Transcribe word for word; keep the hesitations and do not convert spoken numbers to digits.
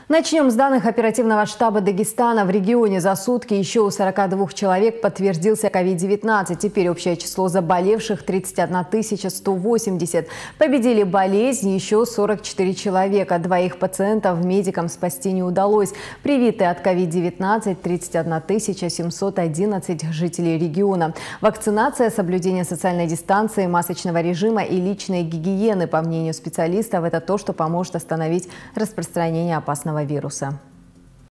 Начнем с данных оперативного штаба Дагестана. В регионе за сутки еще у сорока двух человек подтвердился ковид девятнадцать. Теперь общее число заболевших тридцать одна тысяча сто восемьдесят. Победили болезнь еще сорок четыре человека. Двоих пациентов медикам спасти не удалось. Привиты от ковид девятнадцать тридцать одна тысяча семьсот одиннадцать жителей региона. Вакцинация, соблюдение социальной дистанции, масочного режима и личной гигиены, по мнению специалистов, это то, что поможет остановить распространение опасного вируса.